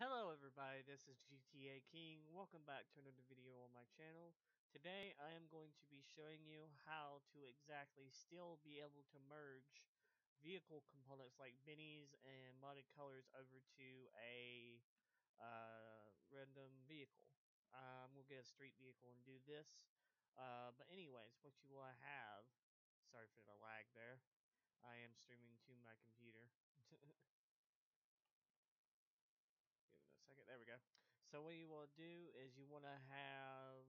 Hello everybody, this is GTA King. Welcome back to another video on my channel. Today I am going to be showing you how to exactly still be able to merge vehicle components like minis and modded colors over to a random vehicle. We'll get a street vehicle and do this. But anyways, what you will have, sorry for the lag there, I am streaming to my computer. Give it a second. There we go. So what you will do is you want to have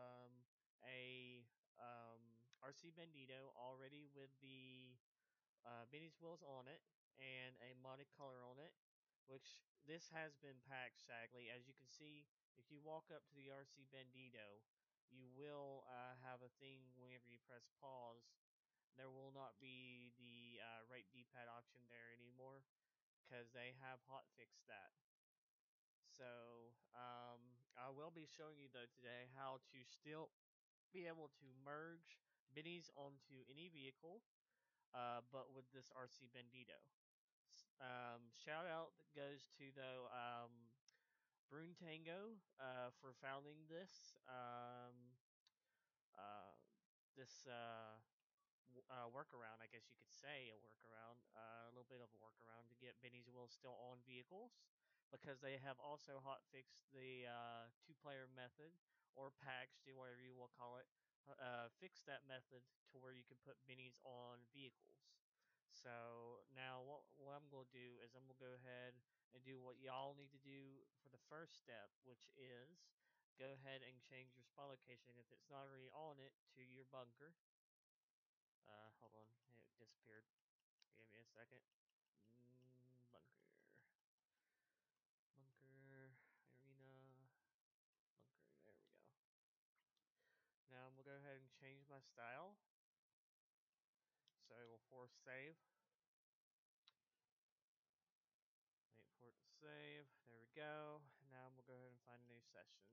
a RC Bandito already with the Benny's wheels on it and a modded color on it, which this has been packed sadly. As you can see, if you walk up to the RC Bandito, you will have a thing whenever you press pause. There will not be the right D-pad option there anymore because they have hotfixed that. So, I will be showing you though today how to still be able to merge minis onto any vehicle, but with this RC Bandito. Shout out goes to though Brune Tango for founding this uh, workaround, I guess you could say a workaround, a little bit of a workaround to get Benny's wheels still on vehicles, because they have also hotfixed the two-player method or packaged, whatever you will call it, fix that method to where you can put Benny's on vehicles. So now what I'm going to do is I'm going to go ahead and do what y'all need to do for the first step, which is go ahead and change your spawn location if it's not already on it to your bunker. Hold on, it disappeared. Give me a second. Bunker, bunker, arena, bunker. There we go. Now I'm gonna go ahead and change my style, so it will force save. Wait for it to save. There we go. Now I'm gonna go ahead and find a new session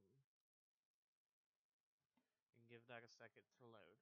and give that a second to load.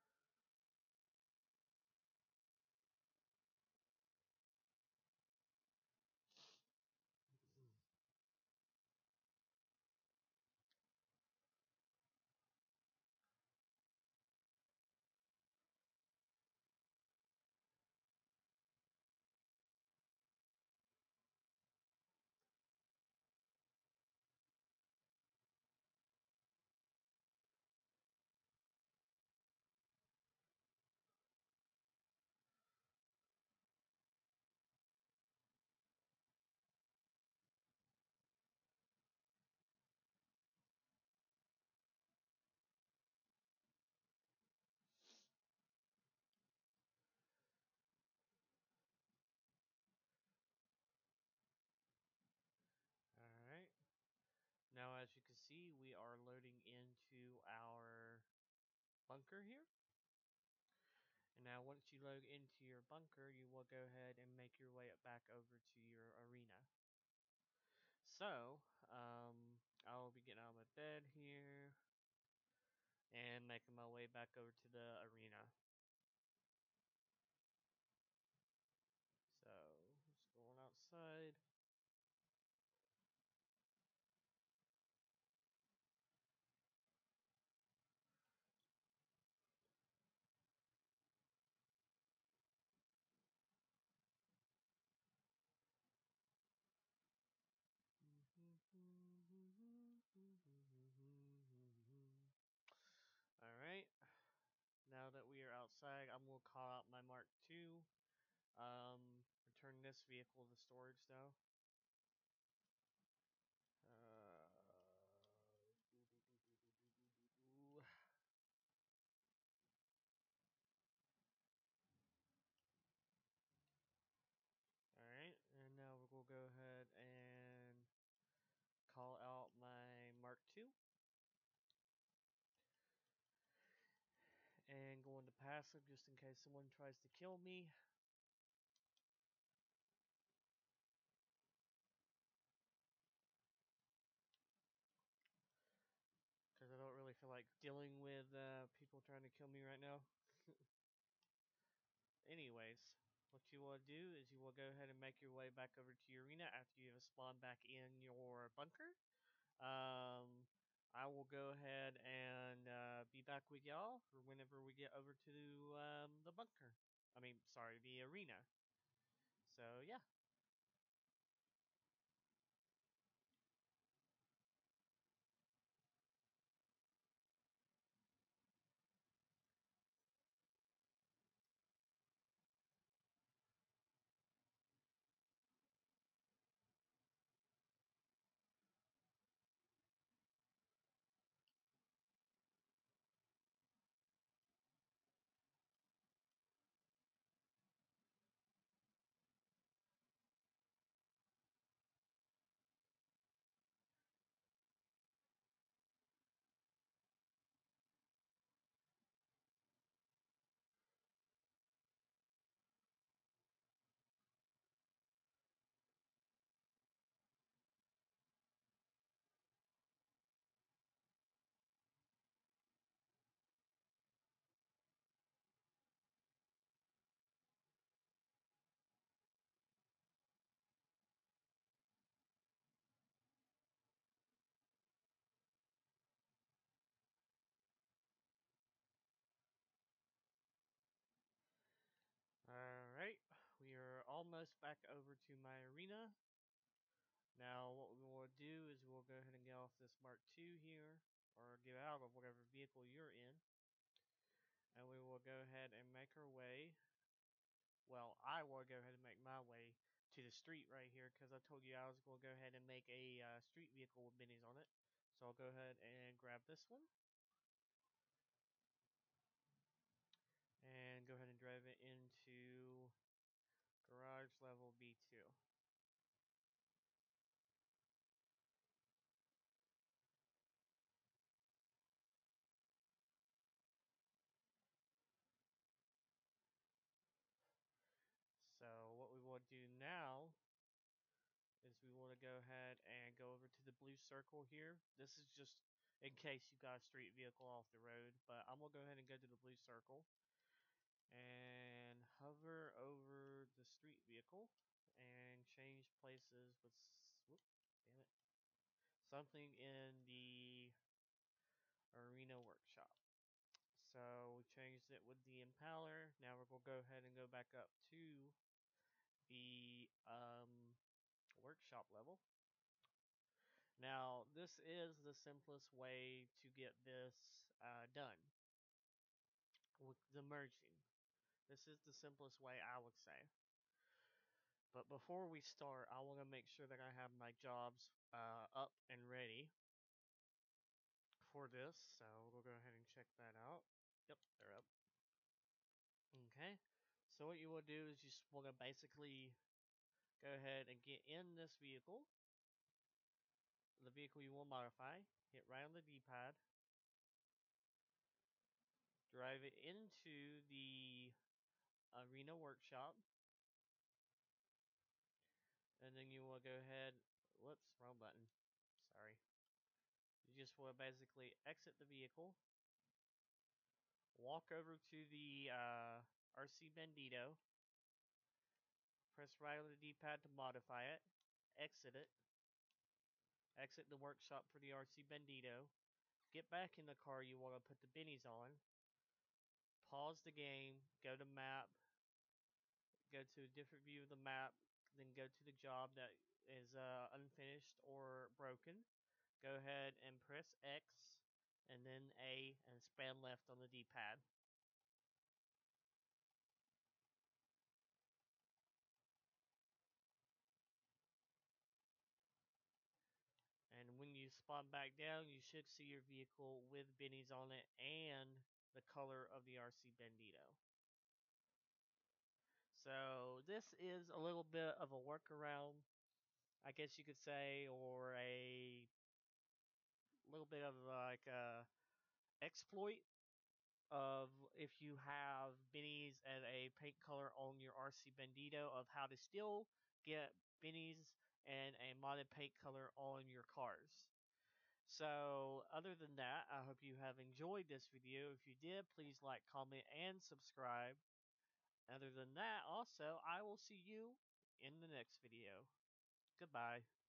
Alright. Now as you can see, we are loading into our bunker here. And now once you load into your bunker, you will go ahead and make your way back over to your arena. So, I'll be getting out of my bed here and making my way back over to the arena. So, just going outside. Alright, now that we are outside, I'm going to call out my Mark II. Return this vehicle to storage though. Alright, and now we're going to go ahead and call out my Mark II. And go into passive just in case someone tries to kill me. Because I don't really feel like dealing with people trying to kill me right now. Anyways, what what you will do is you will go ahead and make your way back over to your arena after you have spawned back in your bunker. Um, I will go ahead and be back with y'all for whenever we get over to the bunker. I mean, sorry, the arena. So yeah. Alright, we are almost back over to my arena. Now what we will do is we'll go ahead and get off this Mark II here, or get out of whatever vehicle you're in. And we will go ahead and make our way. Well, I will go ahead and make my way to the street right here because I told you I was going to go ahead and make a street vehicle with minis on it. So I'll go ahead and grab this one and go ahead and drive it into garage level B2. So what we will do now is we want to go ahead and go over to the blue circle here. This is just in case you got a street vehicle off the road, but I'm going to go ahead and go to the blue circle and hover over the street vehicle and change places with, whoop, damn it, something in the arena workshop. So we changed it with the impaler. Now we're going to go ahead and go back up to the workshop level. Now this is the simplest way to get this done with the merging. This is the simplest way, I would say. But before we start, I want to make sure that I have my jobs up and ready for this. So we'll go ahead and check that out. Yep, they're up. Okay. So what you will do is you just want to basically go ahead and get in this vehicle. The vehicle you will modify. Hit right on the D-pad. Drive it into the arena workshop. And then you will go ahead. Whoops, wrong button. Sorry. You just will basically exit the vehicle. Walk over to the RC Bandito. Press right on the D-pad to modify it. Exit it. Exit the workshop for the RC Bandito. Get back in the car you want to put the bennies on. Pause the game. Go to map. Go to a different view of the map. Then go to the job that is unfinished or broken. Go ahead and press X and then A and spam left on the D-pad. And when you spawn back down, you should see your vehicle with bennies on it and the color of the RC Bandito. So this is a little bit of a workaround, I guess you could say, or a little bit of like a exploit of if you have bennies and a paint color on your RC Bandito of how to still get bennies and a modded paint color on your cars. So, other than that, I hope you have enjoyed this video. If you did, please like, comment, and subscribe. Other than that, also, I will see you in the next video. Goodbye.